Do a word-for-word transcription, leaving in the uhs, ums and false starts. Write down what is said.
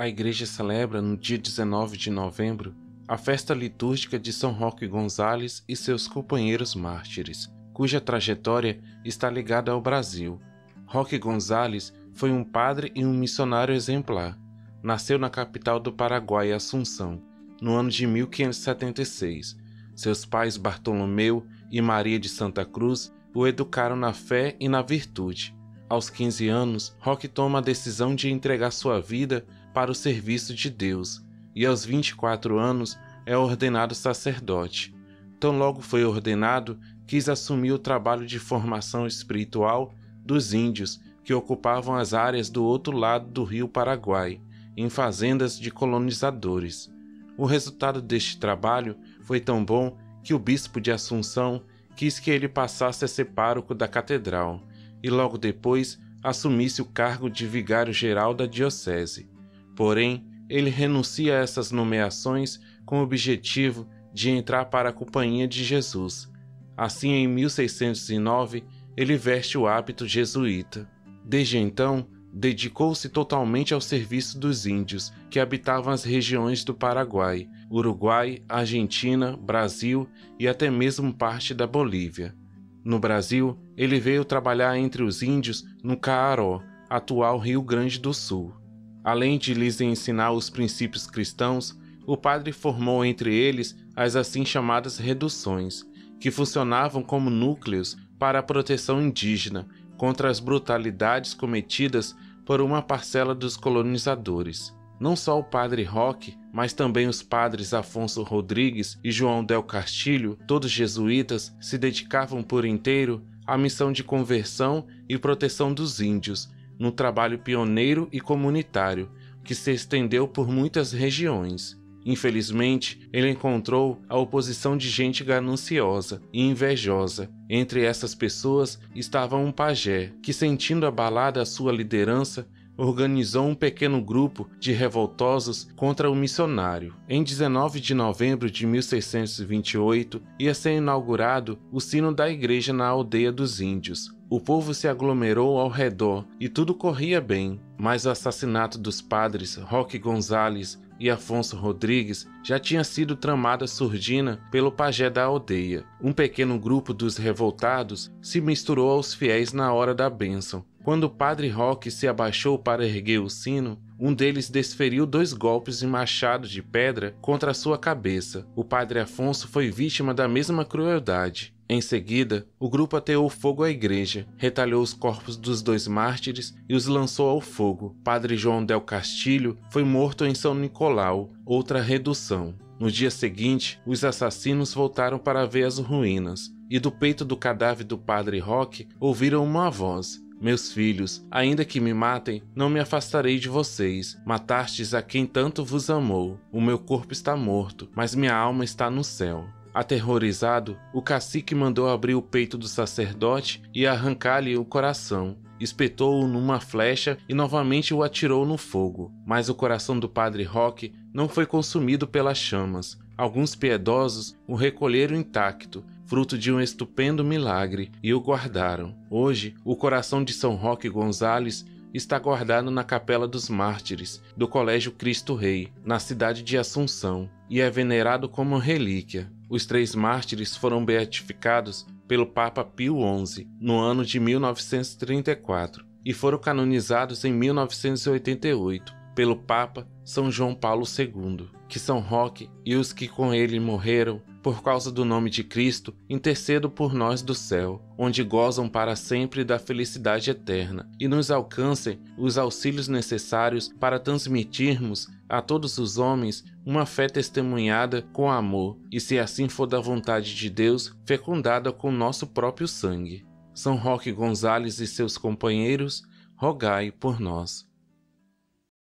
A igreja celebra, no dia dezenove de novembro, a festa litúrgica de São Roque Gonzales e seus companheiros mártires, cuja trajetória está ligada ao Brasil. Roque Gonzales foi um padre e um missionário exemplar. Nasceu na capital do Paraguai, Assunção, no ano de mil quinhentos e setenta e seis. Seus pais Bartolomeu e Maria de Santa Cruz o educaram na fé e na virtude. Aos quinze anos, Roque toma a decisão de entregar sua vida para o serviço de Deus, e aos vinte e quatro anos é ordenado sacerdote. Tão logo foi ordenado, quis assumir o trabalho de formação espiritual dos índios que ocupavam as áreas do outro lado do rio Paraguai, em fazendas de colonizadores. O resultado deste trabalho foi tão bom que o bispo de Assunção quis que ele passasse a ser pároco da catedral e logo depois assumisse o cargo de vigário-geral da diocese. Porém, ele renuncia a essas nomeações com o objetivo de entrar para a Companhia de Jesus. Assim, em mil seiscentos e nove, ele veste o hábito jesuíta. Desde então, dedicou-se totalmente ao serviço dos índios que habitavam as regiões do Paraguai, Uruguai, Argentina, Brasil e até mesmo parte da Bolívia. No Brasil, ele veio trabalhar entre os índios no Caaró, atual Rio Grande do Sul. Além de lhes ensinar os princípios cristãos, o padre formou entre eles as assim chamadas reduções, que funcionavam como núcleos para a proteção indígena contra as brutalidades cometidas por uma parcela dos colonizadores. Não só o padre Roque, mas também os padres Afonso Rodrigues e João del Castilho, todos jesuítas, se dedicavam por inteiro à missão de conversão e proteção dos índios, no trabalho pioneiro e comunitário, que se estendeu por muitas regiões. Infelizmente, ele encontrou a oposição de gente gananciosa e invejosa. Entre essas pessoas estava um pajé, que, sentindo abalada a sua liderança, organizou um pequeno grupo de revoltosos contra o missionário. Em dezenove de novembro de mil seiscentos e vinte e oito, ia ser inaugurado o sino da igreja na aldeia dos índios. O povo se aglomerou ao redor e tudo corria bem, mas o assassinato dos padres Roque Gonzales e Afonso Rodrigues já tinha sido tramada surdina pelo pajé da aldeia. Um pequeno grupo dos revoltados se misturou aos fiéis na hora da bênção. Quando o padre Roque se abaixou para erguer o sino, um deles desferiu dois golpes de machado de pedra contra a sua cabeça. O padre Afonso foi vítima da mesma crueldade. Em seguida, o grupo ateou fogo à igreja, retalhou os corpos dos dois mártires e os lançou ao fogo. Padre João del Castilho foi morto em São Nicolau, outra redução. No dia seguinte, os assassinos voltaram para ver as ruínas, e do peito do cadáver do padre Roque ouviram uma voz: "Meus filhos, ainda que me matem, não me afastarei de vocês. Matastes a quem tanto vos amou. O meu corpo está morto, mas minha alma está no céu." Aterrorizado, o cacique mandou abrir o peito do sacerdote e arrancar-lhe o coração. Espetou-o numa flecha e novamente o atirou no fogo. Mas o coração do padre Roque não foi consumido pelas chamas. Alguns piedosos o recolheram intacto, fruto de um estupendo milagre, e o guardaram. Hoje, o coração de São Roque Gonzales está guardado na Capela dos Mártires, do Colégio Cristo Rei, na cidade de Assunção, e é venerado como relíquia. Os três mártires foram beatificados pelo Papa Pio onze, no ano de mil novecentos e trinta e quatro, e foram canonizados em mil novecentos e oitenta e oito, pelo Papa São João Paulo segundo. Que São Roque e os que com ele morreram, por causa do nome de Cristo, intercedam por nós do céu, onde gozam para sempre da felicidade eterna, e nos alcancem os auxílios necessários para transmitirmos a todos os homens uma fé testemunhada com amor, e se assim for da vontade de Deus, fecundada com nosso próprio sangue. São Roque Gonzales e seus companheiros, rogai por nós.